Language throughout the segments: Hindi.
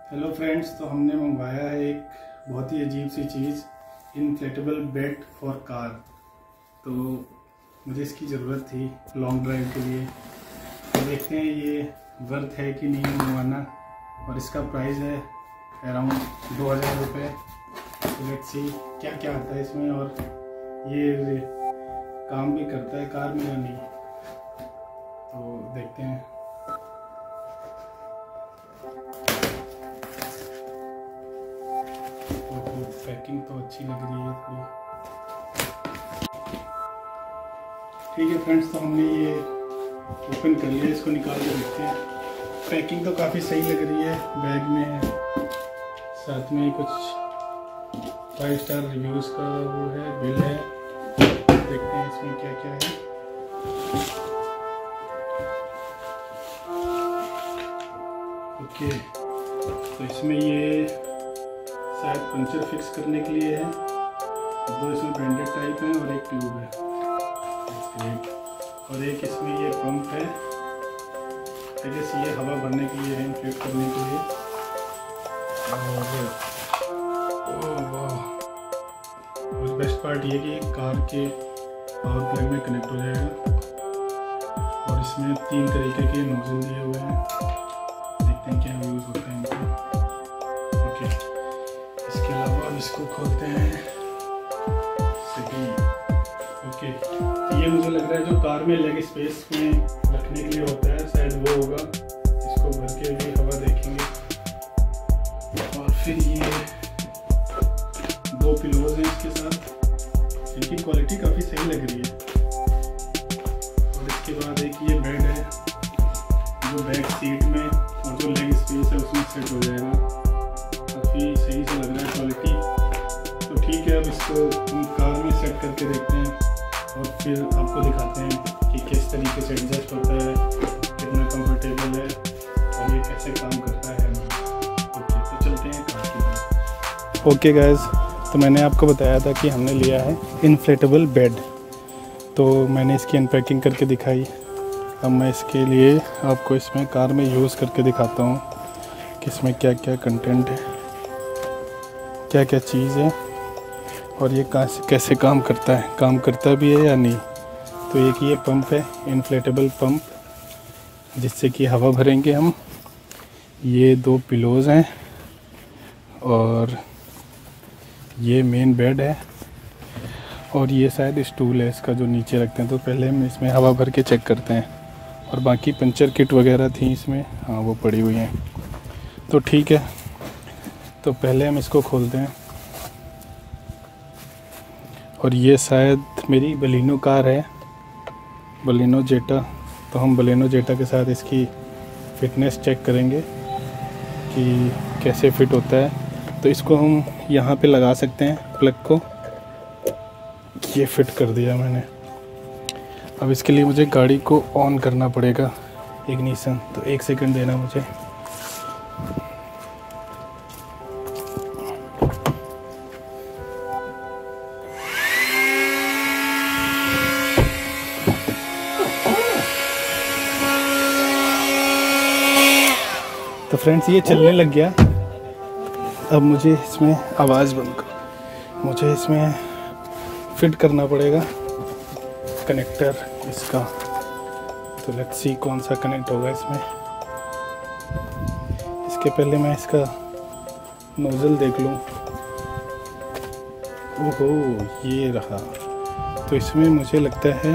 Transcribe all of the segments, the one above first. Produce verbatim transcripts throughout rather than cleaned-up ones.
हेलो फ्रेंड्स, तो हमने मंगवाया है एक बहुत ही अजीब सी चीज़, इन्फ्लेटेबल बेड फॉर कार। तो मुझे इसकी ज़रूरत थी लॉन्ग ड्राइव के लिए। तो देखते हैं ये वर्थ है कि नहीं मंगवाना, और इसका प्राइस है अराउंड दो हज़ार रुपये। तो लेट्स सी क्या क्या आता है इसमें, और ये काम भी करता है कार में या नहीं, तो देखते हैं। पैकिंग तो अच्छी लग रही है थोड़ी। ठीक है फ्रेंड्स, तो हमने ये ओपन कर लिया, इसको निकाल के देखते हैं। पैकिंग तो काफ़ी सही लग रही है, बैग में है, साथ में कुछ फाइव स्टार रिव्यूज़ का वो है, बिल है। देखते हैं इसमें क्या क्या है। ओके, तो इसमें ये शायद पंचर फिक्स करने के लिए है। दो इसमें ब्रांडेड टाइप है और एक ट्यूब है, और एक इसमें ये पंप है। आई गेस ये हवा भरने के लिए है, इन्फ्लेट करने के लिए। और वाह, और बेस्ट पार्ट ये कि कार के पावर प्लग में कनेक्ट हो जाएगा। और इसमें तीन तरीके के नोजल दिए हुए हैं, देखते हैं क्या यूज़ होता है इनका। ओके, इसके अलावा अब इसको खोलते हैं। सही, ओके, तो ये मुझे लग रहा है जो कार में लेग स्पेस में रखने के लिए होता है, शायद वो होगा। इसको भर के भी हवा देखेंगे। और फिर ये दो पिलोज हैं इसके साथ, इनकी क्वालिटी काफ़ी सही लग रही है। और इसके बाद एक ये बेड है, जो बैक सीट में और जो लेग स्पेस है उसमें सेट हो जाएगा। काफ़ी सही से लग रहा है क्वालिटी। तो ठीक है, अब इसको हम कार में सेट करके देखते हैं, और फिर आपको दिखाते हैं कि किस तरीके से एडजस्ट होता है, कितना कंफर्टेबल है, और ये कैसे काम करता है। ओके, तो चलते हैं कार की तरफ। ओके गाइस, तो मैंने आपको बताया था कि हमने लिया है इन्फ्लेटेबल बेड। तो मैंने इसकी अनपैकिंग करके दिखाई। अब मैं इसके लिए आपको इसमें कार में यूज़ करके दिखाता हूँ कि इसमें क्या क्या कंटेंट है, क्या क्या चीज़ है, और ये कैसे कैसे काम करता है, काम करता भी है या नहीं। तो एक ये पंप है, इन्फ्लेटेबल पंप, जिससे कि हवा भरेंगे हम। ये दो पिलोज हैं, और ये मेन बेड है, और ये शायद स्टूल है इसका जो नीचे रखते हैं। तो पहले हम इसमें हवा भर के चेक करते हैं। और बाकी पंचर किट वगैरह थी इसमें, हाँ वो पड़ी हुई हैं। तो ठीक है, तो पहले हम इसको खोलते हैं। और ये शायद मेरी बलिनो कार है, बलिनो जेटा। तो हम बलिनो जेटा के साथ इसकी फिटनेस चेक करेंगे कि कैसे फिट होता है। तो इसको हम यहाँ पे लगा सकते हैं प्लग को। ये फिट कर दिया मैंने। अब इसके लिए मुझे गाड़ी को ऑन करना पड़ेगा, इग्निशन। तो एक सेकंड देना मुझे। तो फ्रेंड्स, ये चलने लग गया। अब मुझे इसमें आवाज़ बंद कर, मुझे इसमें फिट करना पड़ेगा कनेक्टर इसका। तो लेट्स सी कौन सा कनेक्ट होगा इसमें। इसके पहले मैं इसका नोज़ल देख लूँ। ओहो, ये रहा। तो इसमें मुझे लगता है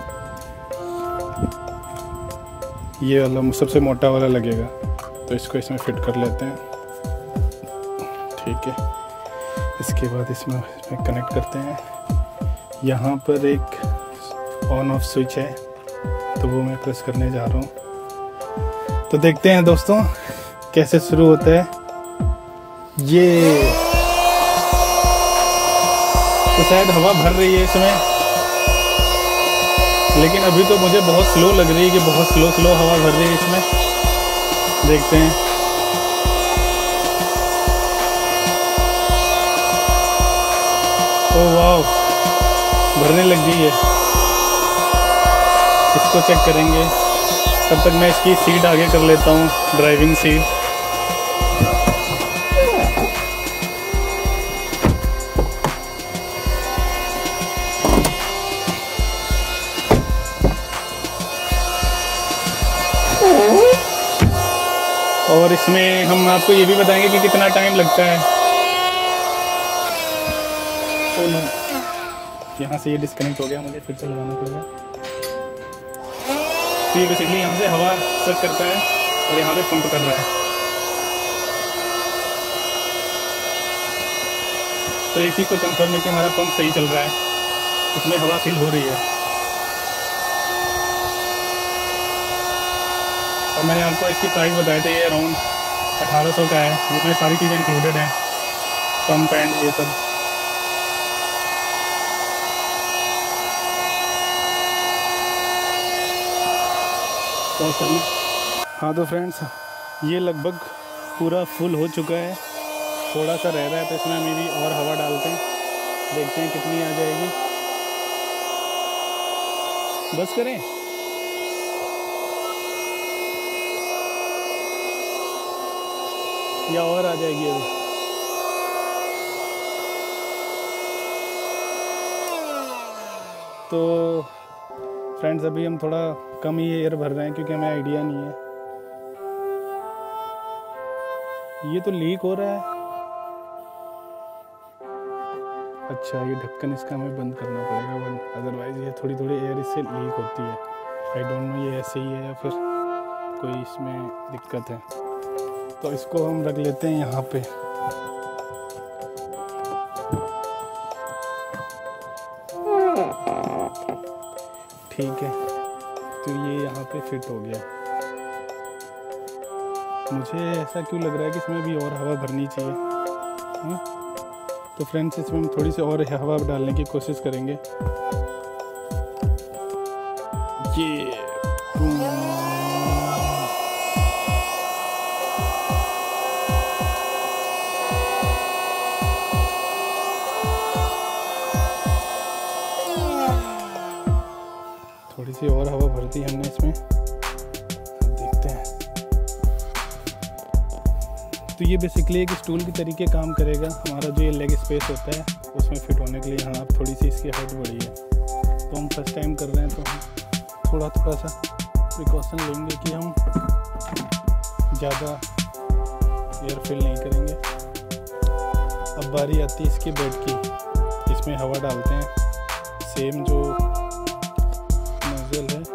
ये वाला सबसे मोटा वाला लगेगा। तो इसको इसमें फिट कर लेते हैं। ठीक है, इसके बाद इसमें इसमें कनेक्ट करते हैं। यहाँ पर एक ऑन ऑफ स्विच है, तो वो मैं प्रेस करने जा रहा हूँ। तो देखते हैं दोस्तों कैसे शुरू होता है ये। तो शायद हवा भर रही है इसमें, लेकिन अभी तो मुझे बहुत स्लो लग रही है कि बहुत स्लो स्लो हवा भर रही है इसमें। देखते हैं। ओह वाह, भरने लग गई है। इसको चेक करेंगे। तब तक मैं इसकी सीट आगे कर लेता हूँ, ड्राइविंग सीट। और इसमें हम आपको ये भी बताएंगे कि कितना टाइम लगता है। तो नो, यहाँ से ये डिस्कनेक्ट हो गया, मुझे फिर से लगाना पड़ेगा। तो ये बेसिकली यहाँ से हवा सक करता है और यहाँ पे पंप कर रहा है। तो एक चीज़ को कंफर्म है कि हमारा पंप सही चल रहा है, इसमें हवा फिल हो रही है। और मैंने आपको इसकी प्राइस बताए थे, ये अराउंड अठारह सौ का है, जिसमें सारी चीज़ें इंक्लूडेड हैं, पंप एंड ये सब। हाँ तो फ्रेंड्स, ये लगभग पूरा फुल हो चुका है, थोड़ा सा रह रहा है, तो इसमें हम भी और हवा डालते हैं, देखते हैं कितनी आ जाएगी। बस करें, या और आ जाएगी अभी? तो फ्रेंड्स, अभी हम थोड़ा कम ही एयर भर रहे हैं क्योंकि हमें आइडिया नहीं है। ये तो लीक हो रहा है। अच्छा, ये ढक्कन इसका हमें बंद करना पड़ेगा, वन अदरवाइज ये थोड़ी थोड़ी एयर इससे लीक होती है। आई डोंट नो ये ऐसे ही है या फिर कोई इसमें दिक्कत है। तो इसको हम रख लेते हैं यहाँ पे। ठीक है, तो ये यहाँ पे फिट हो गया। मुझे ऐसा क्यों लग रहा है कि इसमें भी और हवा भरनी चाहिए। हाँ? तो फ्रेंड्स, इसमें हम थोड़ी सी और हवा डालने की कोशिश करेंगे। ये थोड़ी सी और हवा भर दी हमने इसमें, देखते हैं। तो ये बेसिकली एक स्टूल की तरीके काम करेगा। हमारा जो ये लेग स्पेस होता है उसमें फिट होने के लिए यहाँ थोड़ी सी इसकी हाइट बढ़ी है। तो हम फर्स्ट टाइम कर रहे हैं, तो हम थोड़ा थोड़ा सा प्रिकॉशन लेंगे कि हम ज़्यादा एयर फिल नहीं करेंगे। अब बारी आती है इसके बेड की। इसमें हवा डालते हैं, सेम जो नोजल है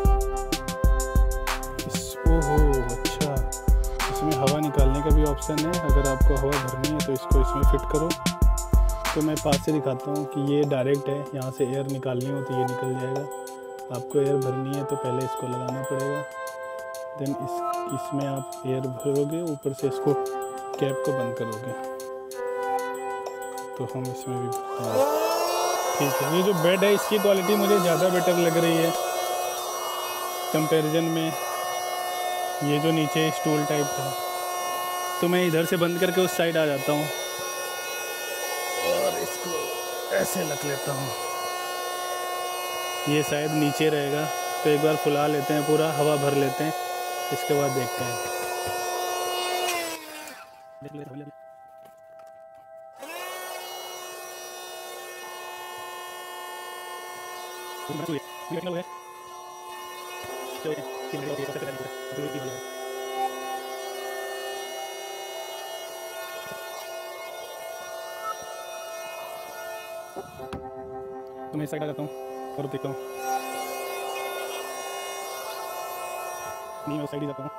इस, ओहो अच्छा, इसमें हवा निकालने का भी ऑप्शन है। अगर आपको हवा भरनी है तो इसको इसमें फिट करो। तो मैं पास से दिखाता हूँ कि ये डायरेक्ट है, यहाँ से एयर निकालनी हो तो ये निकल जाएगा। आपको एयर भरनी है तो पहले इसको लगाना पड़ेगा, देन इस इसमें आप एयर भरोगे, ऊपर से इसको कैप को बंद करोगे। तो हम इसमें भी ठीक है। ये जो बेड है इसकी क्वालिटी मुझे ज़्यादा बेटर लग रही है कंपैरिजन में ये जो नीचे स्टूल टाइप था। तो मैं इधर से बंद करके उस साइड आ जाता हूँ और इसको ऐसे रख लेता हूँ। ये शायद नीचे रहेगा, तो एक बार फुला लेते हैं, पूरा हवा भर लेते हैं, इसके बाद देखते हैं। तो मैं इस साइड आ जाता हूँ और देखता हूँ। नहीं, मैं उस साइड ही जाता हूँ।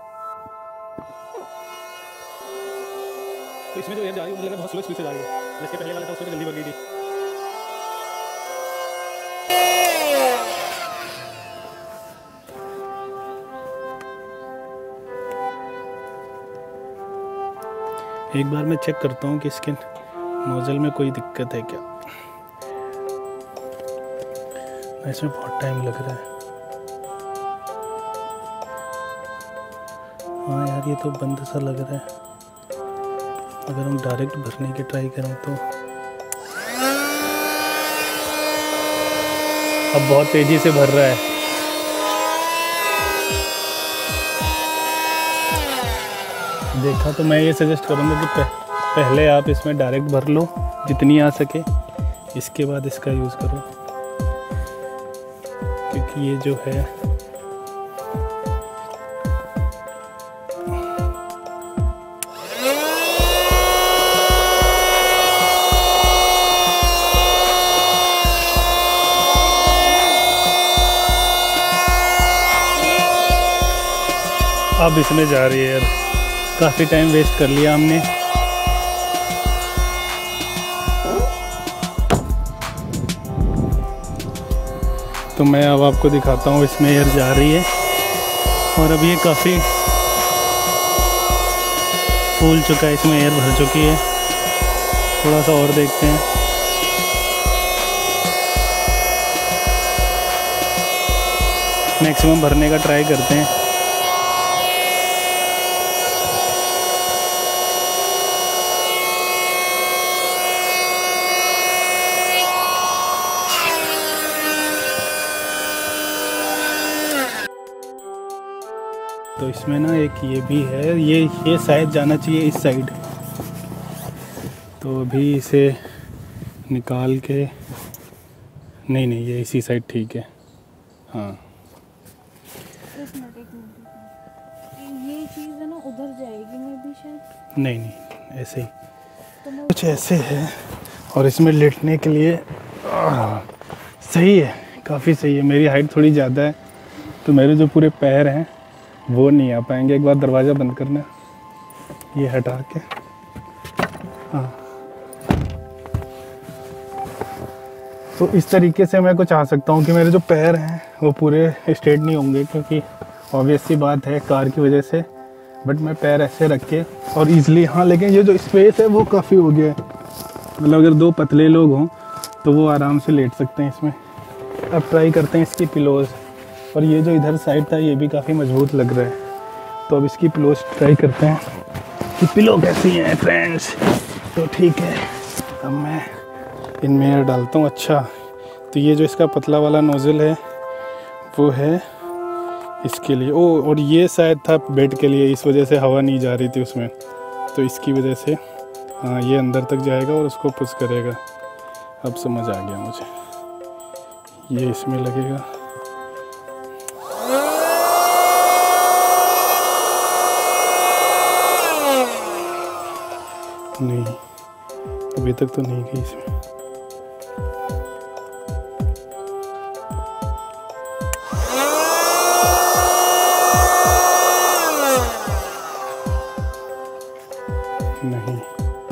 तो इसमें जो एयर जा रही है मुझे लगा बहुत स्लो स्पीड से जा रही है, जैसे पहले वाला था उसमें तो जल्दी भर गई थी। एक बार मैं चेक करता हूँ कि इसके नोजल में कोई दिक्कत है क्या। इसमें बहुत टाइम लग रहा है। हाँ यार, ये तो बंद सा लग रहा है। अगर हम डायरेक्ट भरने की ट्राई करें तो अब बहुत तेज़ी से भर रहा है। देखा, तो मैं ये सजेस्ट करूँगा कि पहले आप इसमें डायरेक्ट भर लो जितनी आ सके, इसके बाद इसका यूज़ करो, क्योंकि ये जो है अब इसमें जा रही है यार, काफ़ी टाइम वेस्ट कर लिया हमने। तो मैं अब आपको दिखाता हूँ इसमें एयर जा रही है और अब ये काफ़ी फूल चुका है, इसमें एयर भर चुकी है। थोड़ा सा और देखते हैं। मैक्सिमम भरने का ट्राई करते हैं। तो इसमें ना एक ये भी है, ये ये शायद जाना चाहिए इस साइड। तो अभी इसे निकाल के, नहीं नहीं ये इसी साइड ठीक है। हाँ एक मिनट एक मिनट, ये चीज़ है ना उधर जाएगी मैं भी शायद। नहीं नहीं ऐसे ही तो कुछ ऐसे है। और इसमें लेटने के लिए आ, सही है, काफ़ी सही है। मेरी हाइट थोड़ी ज़्यादा है तो मेरे जो पूरे पैर हैं वो नहीं आ पाएंगे। एक बार दरवाज़ा बंद करना, ये हटा के। हाँ तो इस तरीके से मैं कुछ आ सकता हूँ कि मेरे जो पैर हैं वो पूरे स्ट्रेट नहीं होंगे, क्योंकि ऑब्वियस सी बात है कार की वजह से। बट मैं पैर ऐसे रख के और ईज़िली, हाँ लेकिन ये जो स्पेस है वो काफ़ी हो गया है। मतलब अगर दो पतले लोग हों तो वो आराम से लेट सकते हैं इसमें। अब ट्राई करते हैं इसकी पिलोज़। और ये जो इधर साइड था ये भी काफ़ी मजबूत लग रहा है। तो अब इसकी पिलोज़ ट्राई करते हैं कि पिलो कैसी हैं फ्रेंड्स। तो ठीक है, अब मैं इनमें एयर डालता हूँ। अच्छा तो ये जो इसका पतला वाला नोज़ल है वो है इसके लिए। ओ और ये शायद था बेड के लिए, इस वजह से हवा नहीं जा रही थी उसमें, तो इसकी वजह से हाँ ये अंदर तक जाएगा और उसको पुश करेगा। अब समझ आ गया मुझे, ये इसमें लगेगा। नहीं अभी तक तो नहीं गई इसमें। नहीं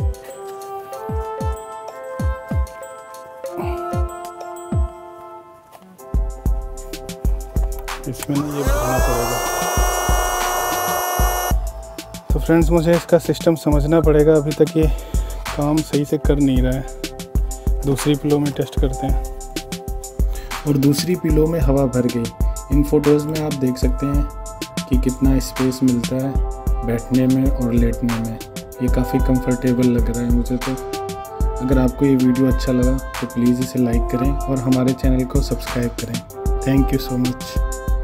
इसमें ना ये भरना पड़ेगा। तो फ्रेंड्स मुझे इसका सिस्टम समझना पड़ेगा। अभी तक ये काम सही से कर नहीं रहा है। दूसरी पिलो में टेस्ट करते हैं। और दूसरी पिलो में हवा भर गई। इन फोटोज़ में आप देख सकते हैं कि कितना स्पेस मिलता है बैठने में और लेटने में। ये काफ़ी कंफर्टेबल लग रहा है मुझे। तो अगर आपको ये वीडियो अच्छा लगा तो प्लीज़ इसे लाइक करें और हमारे चैनल को सब्सक्राइब करें। Thank you so much.